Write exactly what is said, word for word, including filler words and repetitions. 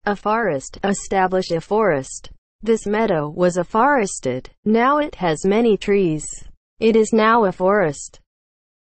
Afforest, establish a forest. This meadow was afforested. Now it has many trees. It is now a forest.